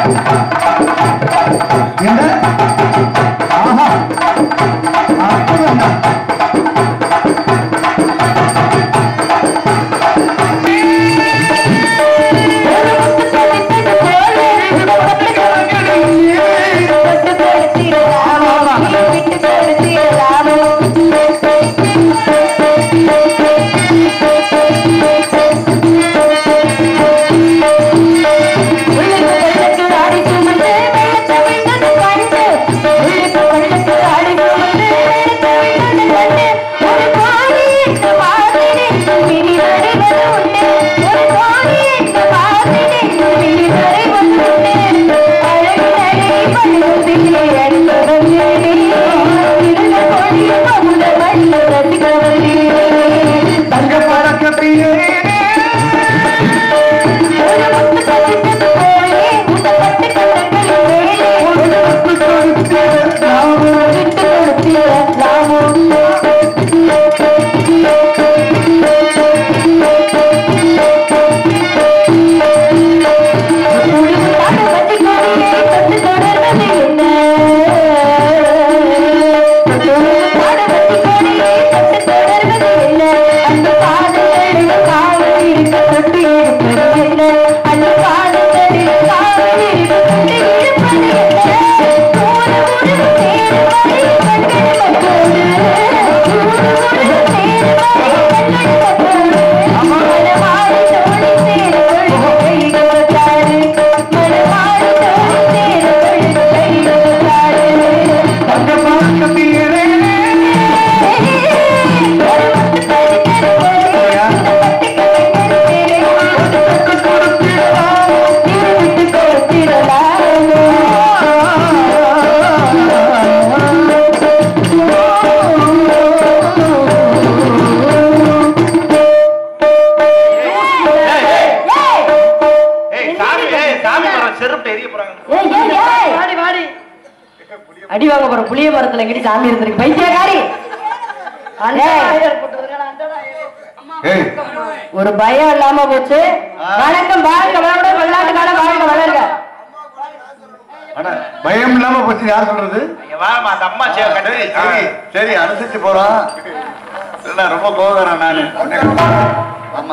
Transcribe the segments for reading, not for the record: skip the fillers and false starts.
என்ன ஆஹா அற்புதம் அடி வாங்க போற புளிய மரத்துல எங்கடி சாமி இருந்திருக்கு பைத்தியக்காரி ஒரு பயம் இல்லாம போச்சு. வணக்கம் வாழ்க வளமுடன் வெள்ளாட்டுக்கான வாழ்க வளர்க. பயம் இல்லாம போச்சு யார் சொல்றது? அந்த அம்மா சரி அனுசரிச்சு போறோம். ரொம்ப கோவம் நானு. ஆமா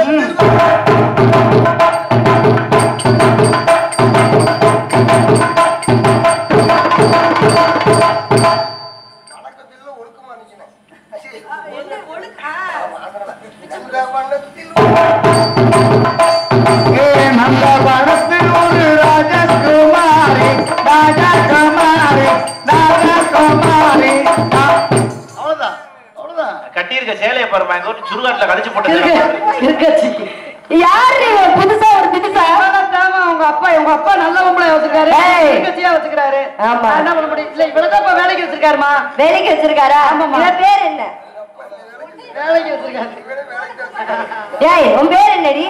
நந்த படத்தில் ஒரு ராஜகுமாரி ராஜகுமாரி ராஜகுமாரி. அவ்வளவுதான் அவ்வளவுதான். கட்டி இருக்க சேலையை பாருமா, எங்க ஊர் சுடுகாட்டுல கழிச்சு போட்டு யாரு புதுசா ஒரு திட்டா உங்க அப்பா நல்ல பொம்பளை வச்சிருக்காரு, வச்சுக்கிறாரு. ஆமா என்ன பண்ண முடியும்? இல்ல இவ்வளவுதான் வேலைக்கு வச்சிருக்காருமா. வேலைக்கு வச்சிருக்காரா? ஆமா. பேர் என்ன? வேலைக்கு வச்சிருக்காரு. ஏய் உன் பேர் என்னடி?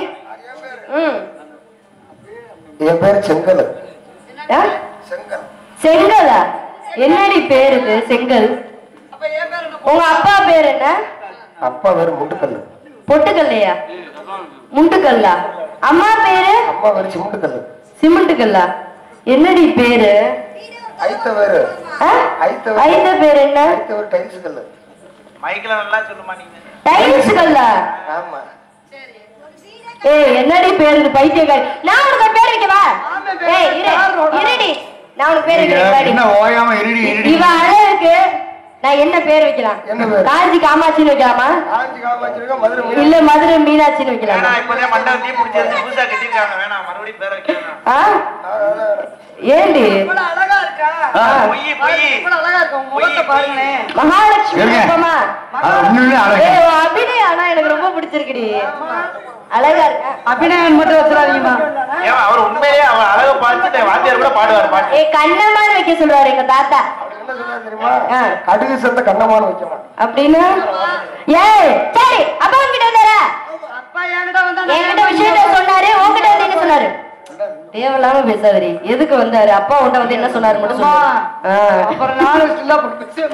என் பேர் செங்கல். செங்கலா? என்னடி பேரு இது செங்கல்? உங்க அப்பா பேர் என்ன? அப்பா பேரு முட்டுக்கல். பொட்டுக்கல்லையா? முட்டுக்கல்லா? அம்மா பேரு? அம்மா பேரு சிமெண்ட்டுக்கல். சிமெண்ட்டுக்கல்லா? என்னடி பேரு? ஐத்த பேரு ஐத்த பேர் என்ன? ஐத்த பேரு டைல்ஸ் கல்லு. மைக்ல நல்லா சொல்லுமா நீங்க. டைல்ஸ் கல்லா? ஆமா. ஏய் என்னடி பேரு இது பைத்தியக்காரி? நான் உனக்கு பேர் வைக்கவா? ஏய் இருடி நான் உனக்கு பேர் வைக்கிறேன். என்ன ஓயாம இருடி இருடி. இவ அழகுக்கு நான் என்ன பேர் வைக்கலாம்? காஞ்சி காமாட்சின்னு வைக்கலாமா? காஞ்சி காமாட்சி மதுரை இல்ல மதுரை மீனாட்சின்னு வைக்கலாமா? இப்போதே மண்டபம் தீ பிடிச்சிருச்சு, புதுசா கட்டிருக்காங்க, வேணாம் மறுபடியும் பேர் வைக்கலாம். ஏண்டி அழகா இருக்கா? அழகா இருக்கும் முகத்தை பாருங்களே. மகாலட்சுமி ரூபமா? அபிநயம் ஆனா எனக்கு ரொம்ப பிடிச்சிருக்குடி. அழகா இருக்க. அபிநயம் மட்டும் வச்சிடாதீங்கம்மா. அவர் உண்மையிலேயே அவர் அழகை பார்த்துட்டு வாத்தியார் கூட பாடுவார் பாட்டு. கண்ணம்மான்னு வைக்க சொல்றாரு எங்க தாத்தா. கடுகு சேர்ந்த கண்ணமானு வைக்கணும் அப்படின்னு. ஏய் சரி அப்பா உங்ககிட்ட வந்தாரா? அப்பா என்கிட்ட வந்தா என்கிட்ட விஷயத்த சொன்னாரு, உங்ககிட்ட வந்து என்ன சொன்னாரு? தேவையில்லாம பேசாதீரி. எதுக்கு வந்தாரு? அப்பா உன்ட்ட வந்து என்ன சொன்னாரு மட்டும் சொல்லுங்க. அப்புறம் நானும் ஸ்டில்லா போட்டு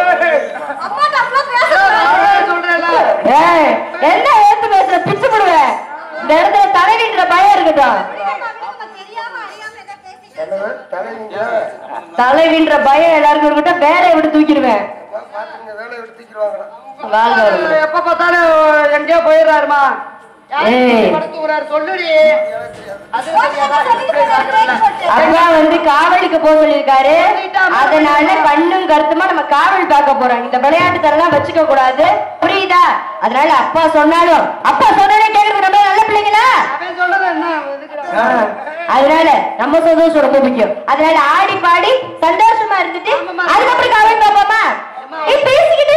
என்ன ஏத்து பேசுற? பிச்சு போடுவேன் இந்த இடத்துல தலைவின்ற பயம் இருக்கட்டும். தலைவின்ற பயம் எல்லாருக்கும் இருக்கிட்ட வேலையை விட்டு தூக்கிடுவேன். எப்ப பார்த்தாலும் எங்கேயோ போயிடுறாருமா. அப்பா வந்து காவலுக்கு போக சொல்லிருக்காரு. அதனால கண்ணும் கருத்துமா நம்ம காவல் பார்க்க போறோம். இந்த விளையாட்டு தரெல்லாம் வச்சுக்க கூடாது, புரியுதா? அதனால அப்பா சொன்னாலும் அப்பா சொன்னாலே கேக்குறது நம்ம நல்ல பிள்ளைங்களா? அதனால நம்ம சந்தோஷம் ரொம்ப முக்கியம். அதனால ஆடி பாடி சந்தோஷமா இருந்துட்டு அதுக்கப்புறம் காவல் பார்ப்போமா? பேசிக்கிட்டே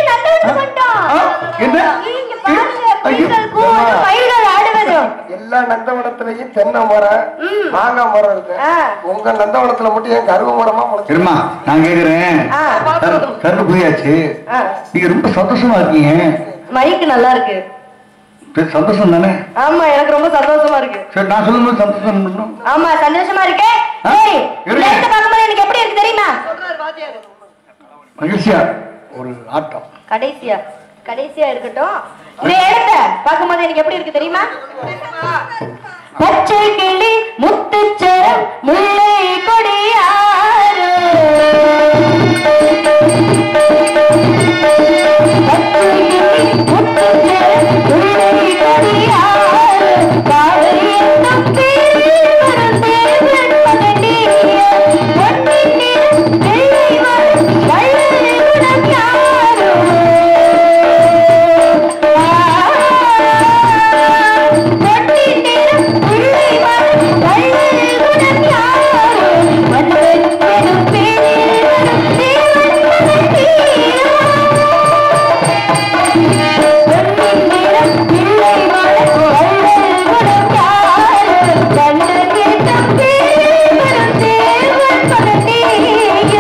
எல்லா நந்தவனத்திலையும் தென்னை மரம் மாங்காய் மரம் இருக்கு. உங்க நந்தவனத்துல மட்டும் ஏன் கருவ மரமா முளைச்சிருமா? நான் கேக்குறேன், கருது போயாச்சு, நீங்க ரொம்ப சந்தோஷமா இருக்கீங்க. மைக்கு நல்லா இருக்கு. சந்தோஷம் தானே? ஆமா, எனக்கு ரொம்ப சந்தோஷமா இருக்கு. சரி, நான் சொல்லும்போது சந்தோஷம். ஆமா, சந்தோஷமா இருக்கு. பார்க்கும்போது எனக்கு எப்படி இருக்கு தெரியுமா? மகிழ்ச்சியா ஒரு ஆட்டம். கடைசியா இருக்கட்டும். இந்த இடத்த பார்க்கும்போது எனக்கு எப்படி இருக்கு தெரியுமா? பச்சை கிளி முத்துச்சரம் முல்லை கொடியாறு, பச்சை கிளி முத்துச்சரம் முல்லை கொடியாறு, காலை என்னும் பேரும் தேவன் மகனிய பொன்னின் நிறம் வெள்ளை வரும் வள்ளல் குணம் யாரோ, பொன்னின் நிறம் வெள்ளை வரும் வள்ளல் குணம் யாரோ, மன்னன் எனும் பேரில் வரும் தேவன் மகனிய, பொன்னின் நிறம் வெள்ளை வரும் வள்ளல் குணம் யாரோ, மன்னன் எனும் பேரில் வரும் தேவன் மகனிய.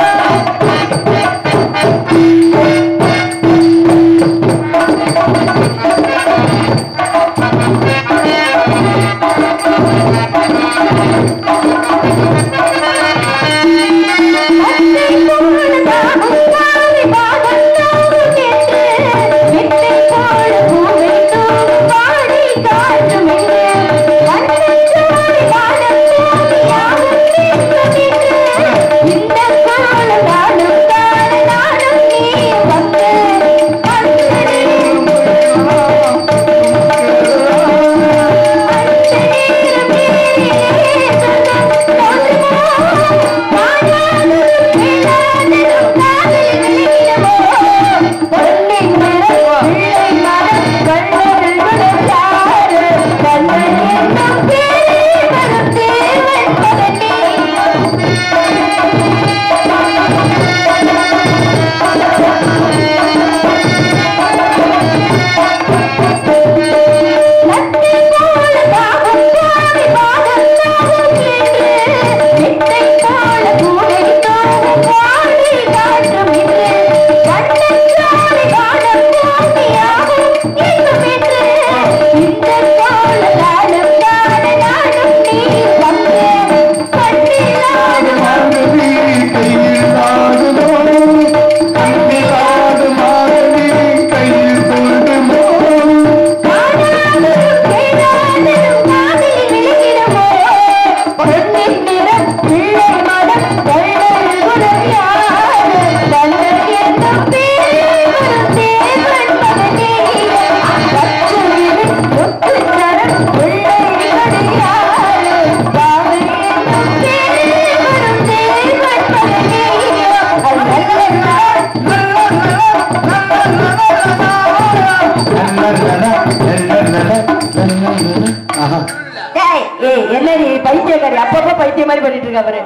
என்னடி பைத்தியக்காரி, அப்பப்ப பைத்திய மாதிரி பண்ணிட்டு இருக்கா பாரு.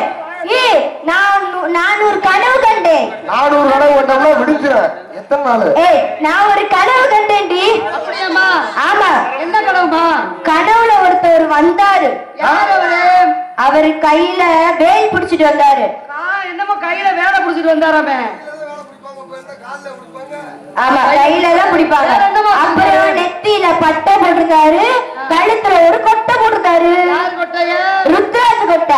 நான் ஒரு கனவு கண்டேன். 400 கனவு கண்டோம்னா விடுச்சுறேன். எத்தனை நாள்? நான் ஒரு கனவு கண்டேன்டி. அப்படியாமா? ஆமா. என்ன கனவுமா? கனவுல ஒருத்தர் வந்தாரு. யார் அவரு? அவரு கையில வேல் பிடிச்சிட்டு வந்தாரு. என்னமோ கையில வேலை பிடிச்சிட்டு வந்தாராமே. ஆமா, கையில தான் பிடிப்பாங்க. அப்புறம் நெத்தியில பட்டை போட்டிருந்தாரு, கழுத்துல ஒரு கொட்டை போட்டிருந்தாரு. ருத்ராஜ் கொட்டை.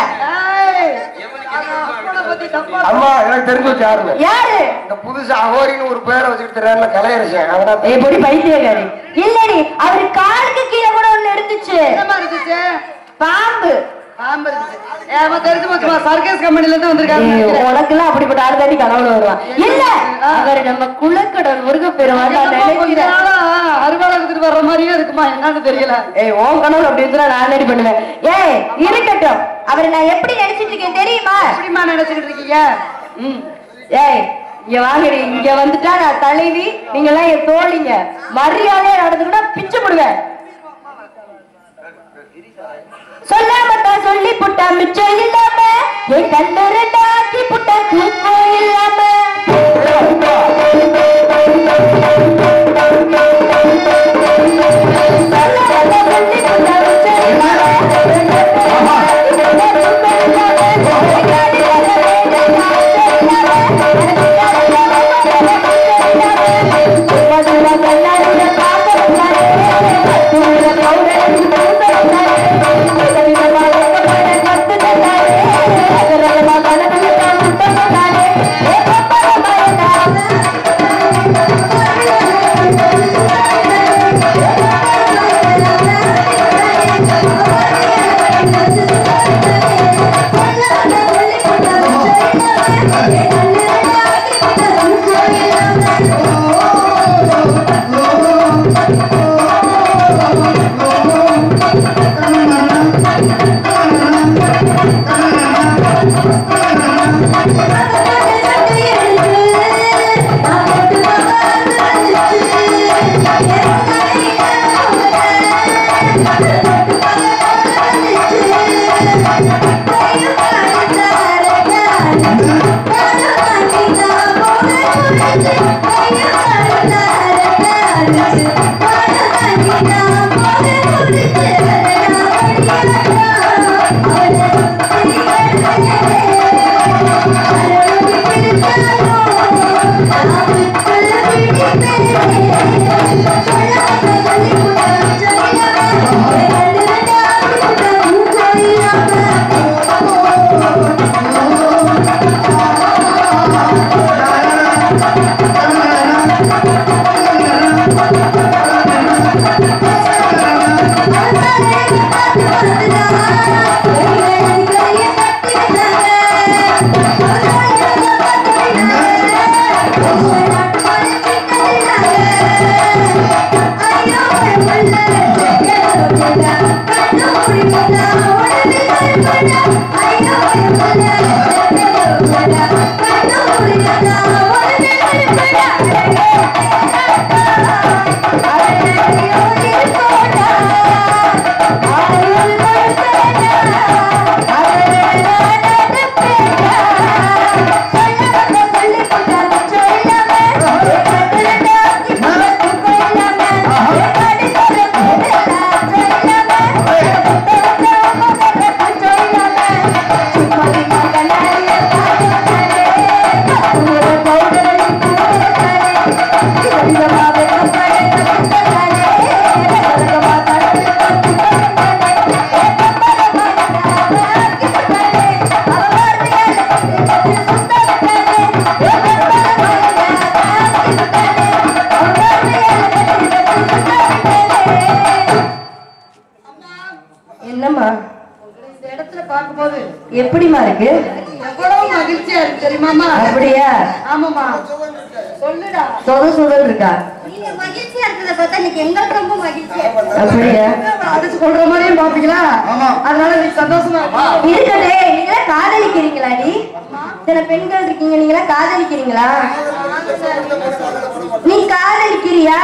அம்மா, எனக்கு தெரிஞ்சு வச்சு யாரு? யாரு? இந்த புதுசா அகோரின்னு ஒரு பேரை வச்சுக்கிட்டு கலையரசன். அவனா எப்படி பைத்தியக்காரி? இல்லடி, அவரு காலுக்கு கீழே கூட ஒண்ணு இருந்துச்சு. பாம்பு. சர்க்கஸ் கம்பெனில இருந்து வந்திருக்காங்க. உனக்கெல்லாம் அப்படிப்பட்ட ஆள் தாண்டி கனவுல வருவான். இல்ல அவர் நம்ம குலக்கடல் முருகப்பெருமான் அருவாளை எடுத்துட்டு வர்ற மாதிரியே இருக்குமா என்னன்னு தெரியல. உன் கனவுல அப்படி இருந்தா நான் ரெடி பண்ணுவேன். இருக்கட்டும், அவரை நான் எப்படி நினைச்சிட்டு இருக்கேன் தெரியுமா? எப்படிமா நினைச்சுட்டு இருக்கீங்க? இங்க வாங்கடி, இங்க வந்துட்டா நான் தலைவி, நீங்க எல்லாம் என் தோழிங்க. மரியாதையா நடந்துக்கிட்டா பிச்சு போடுவேன். சொல்லாமத்தான் சொல்லி புட்டா மிச்சம் இல்லாம என் கல்லூரி புட்டா தூக்கம் இல்லாம எப்படிமா இருக்கு? எவ்வளவு மகிழ்ச்சியா இருக்கு தெரியுமாமா? அப்படியா? ஆமாமா. சொல்லுடா. சொதல் இருக்கா? நீங்க மகிழ்ச்சியா இருக்கறத பார்த்தா நீங்க எங்களுக்கு ரொம்ப மகிழ்ச்சியா இருக்கு. அப்படியா? அடிச்சு கொல்ற மாதிரியே பாப்பீங்களா? ஆமா. அதனால நீ சந்தோஷமா இருக்கடே. நீங்க காதலிக்கிறீங்களா? நீ சில பெண்கள் இருக்கீங்க, நீங்க காதலிக்கிறீங்களா? நீ காதலிக்கிறியா?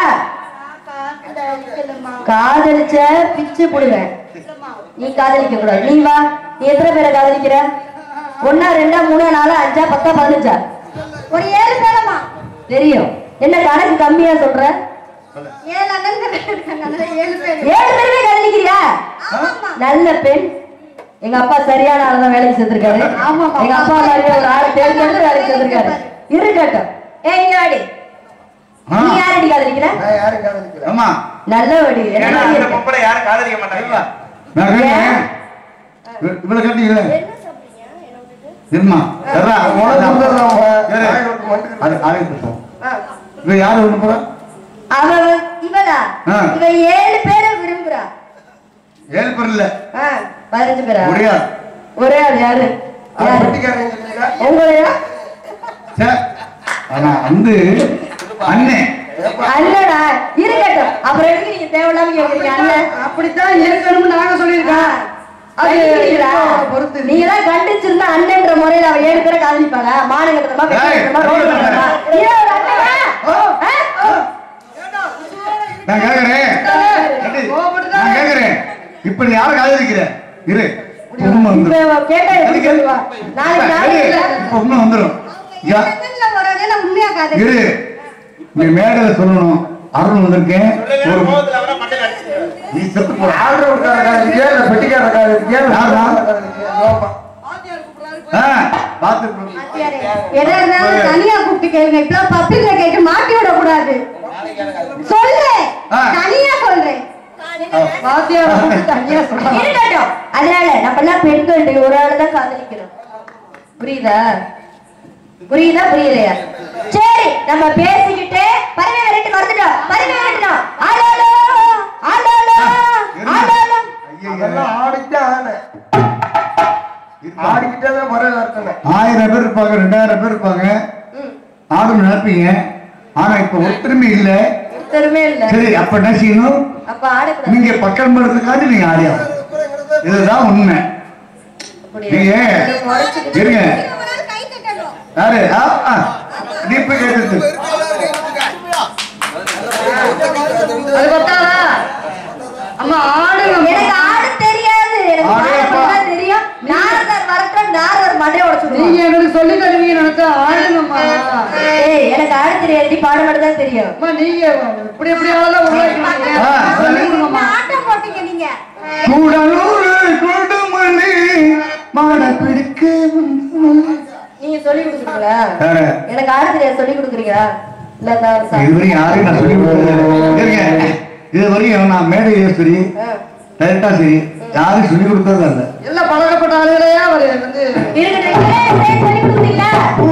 காதலிச்ச பிச்சு போடுவேன். நீ காதலிக்க கூடாது. நீ வா. நீ எத்தனை பேரை காதலிக்கிற? 1 2 3 4 5 10 15 ஒரு 7 பேரமா தெரியும். என்ன கணக்கு கம்மியா சொல்ற? 7 அண்ணன் இருக்காங்க. 7 பேரே காதலிக்கிறியா? நல்ல பெண். எங்க அப்பா சரியான ஆளு தான் வேலைக்கு சேர்த்திருக்காரு. எங்க அப்பா நிறைய ஒரு ஆளை தேர்ந்தெடுத்து வேலைக்கு சேர்த்திருக்காரு. இருக்கட்டும். இங்க வாடி. நீ யாரடி காதலிக்கிற? நான் யாரும் காதலிக்கல. ஆமா நல்லவடி. என்ன அந்த பொம்பளை யாரும் காதலிக்க மாட்டாங்க. நான் இவள கட்டிக்கல. என்ன சொல்றீங்க? என்னமா சரா உனக்கு அது ஆயிட்டோம். இவ யாரு விரும்புறா? அவ இவளா? இவ 7 பேரை விரும்புறா. 7 பேர் இல்ல. 15 பேரா? முடியாது. ஒரே ஆள் யாரு? உங்களையா? ஆனா வந்து அண்ணன் அண்ணனா இருக்கட்டும். அப்புறம் எதுக்கு நீங்க தேவையில்லாம கேக்குறீங்க? அண்ணன் அப்படித்தான் இருக்கணும்னு நாங்க சொல்லியிருக்கோம். அது நீங்க தான் கண்டிச்சிருந்தா அண்ணன்ற முறையில அவ 7 பேரை காதலிப்பாங்க. மாநகரமா நான் கேக்குறேன் இப்ப நீ யாரும் காதலிக்கிற இரு வந்துடும் இரு நீ மேடையில சொல்லணும். அருண் வந்திருக்கேன் நீ செத்து போற தனியா கூப்பிட்டு கேளுங்க. இப்ப பப்ளிக்ல கேட்டு மாட்டி விட கூடாது. சொல்றேன் தனியா சொல்றேன். அதனால நம்ம எல்லாம் பெண்கள் ஒரு ஆள் தான் காதலிக்கிறோம். புரியுதா? புரியுதா புரியலையா? சரி நம்ம பேசிக்கிட்டே பறவை விரட்டு வந்துட்டோம். பறவை விரட்டணும். ஆடாலோ ஆடாலோ ஆடாலோ ஆடிக்கிட்டே பறவை விரட்டணும். 1000 பேர் இருப்பாங்க, 2000 பேர் இருப்பாங்க. ஆடும் நினைப்பீங்க. ஆனா இப்ப ஒருத்தருமே இல்ல. சரி அப்ப என்ன செய்யணும்? நீங்க பக்கம் படுறதுக்காக நீங்க ஆடியா. இதுதான் உண்மை. நீங்க இருங்க யாரு தீப கேட்டு அம்மா ஆடு. எனக்கு ஆடு தெரியாது. எனக்கு தெரியும். நாரதர் வரட்டும். நாரதர் மண்டைய உடைச்சு நீங்க எனக்கு சொல்லி தருவீங்க நினைச்சா ஆடுங்கம்மா. ஏய் எனக்கு ஆடு தெரியாது. பாட மட்டும் தான் தெரியும். அம்மா நீங்க இப்படி எப்படியாவது உருவாக்கிடுங்க. ஆட்டம் போட்டீங்க நீங்க. கூடலூர் கொடுமணி மாட பிடிக்க நீங்க சொல்லி கொடுக்குறீங்களா? எனக்கு ஆடு தெரியாது. சொல்லி கொடுக்குறீங்களா? இதுவரையும் யாரையும் நான் சொல்லி கொடுத்தது. இதுவரையும் நான் மேடையிலே சரி டைரக்டா சரி யாரும் சொல்லி கொடுத்தது இல்ல. எல்லாம் பழக்கப்பட்ட ஆளுகளையா அவர் வந்து சொல்லி கொடுக்குறீங்களா?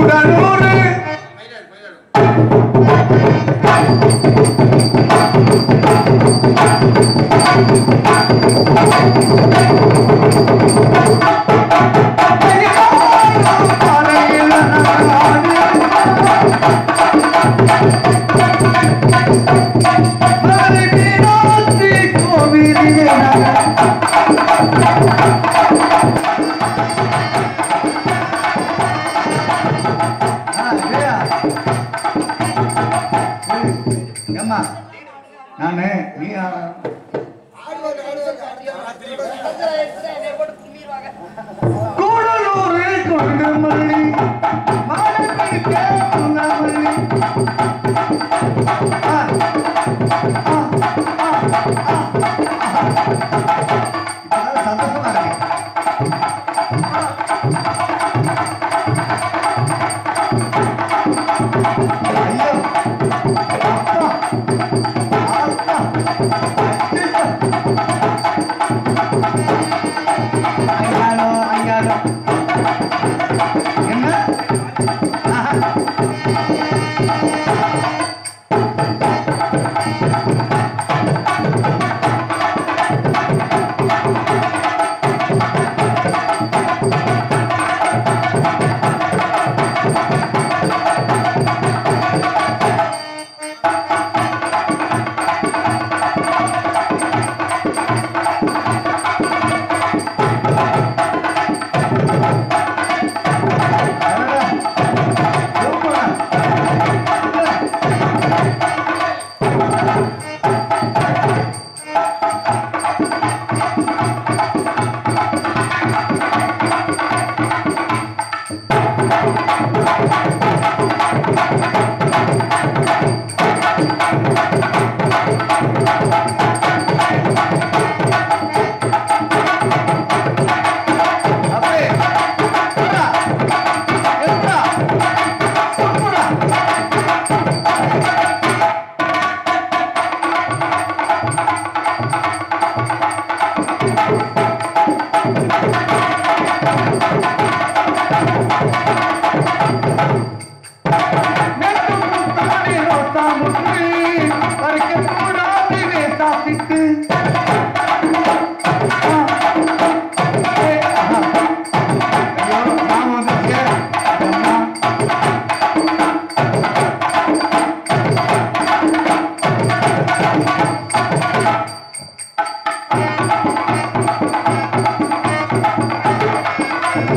நானு நீ கூடலூர் கொடுமணி மாட பிடிக்க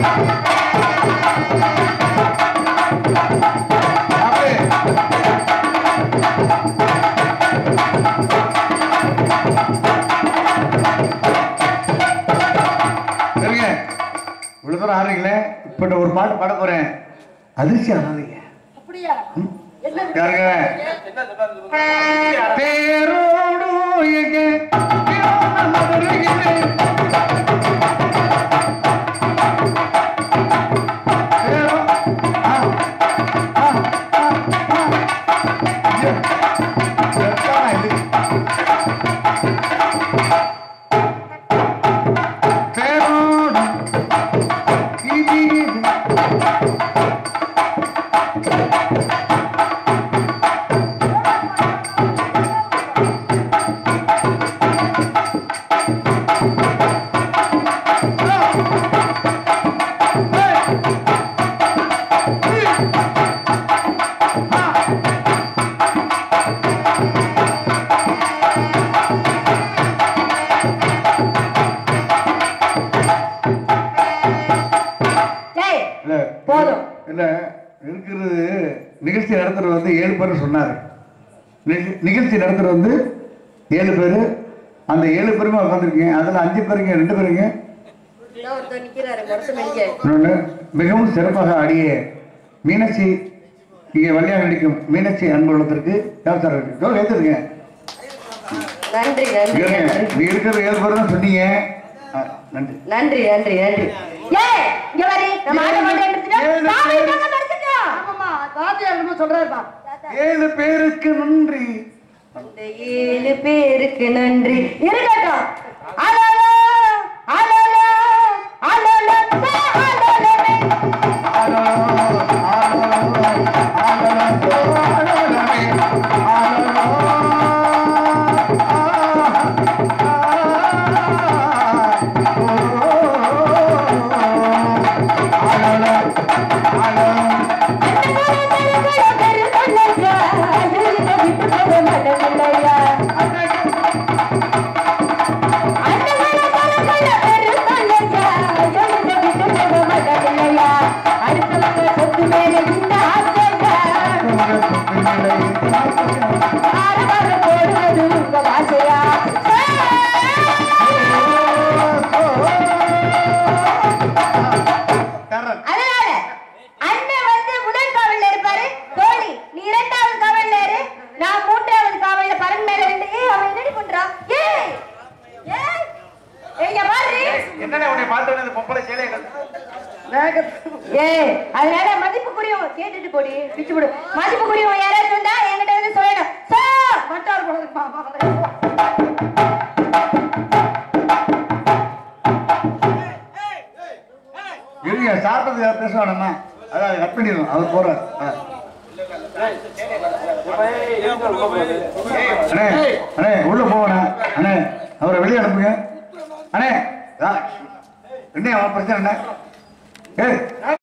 இவ்வளவு தூரம் ஆடுறீங்களே, இப்ப ஒரு பாட்டு பாட போறேன், அதிர்ச்சி ஆகாதீங்க. அப்படியா? யாருங்க? தேரோடு எங்கே நிகழ்ச்சி நடத்துறது வந்து 7 பேர் சொன்னாரு. நிகழ்ச்சி நடத்துறது வந்து 7 பேரு. அந்த 7 பேருமே உட்காந்துருக்கீங்க. அதுல 5 பேருங்க, 2 பேருங்க மிகவும் சிறப்பாக ஆடிய மீனாட்சி, இங்கே வழியாக நடிக்கும் மீனாட்சி அன்புள்ளத்திற்கு ஏத்துருங்க. நீ இருக்கிற 7 பேர் தான் சொன்னீங்க. நன்றி நன்றி நன்றி நன்றி. 7 பேருக்கு நன்றி. அந்த 7 பேருக்கு நன்றி இருக்கட்டும். அலலோ அலலோ அலலோ அலலோ அதனால மதிப்புக்குரிய கேட்டுட்டு போடி பிச்சு விடு. மதிப்புக்குரிய யாராச்சும் வந்தா என்கிட்ட வந்து சொல்லணும். சாப்பிட்டது பேச வேணுமா? அதான் கட் பண்ணிடுவோம். அவர் போறார். அண்ணே அண்ணே உள்ள போவண்ணே. அண்ணே அவரை வெளியே அனுப்புங்க. அண்ணே என்ன பிரச்சனை?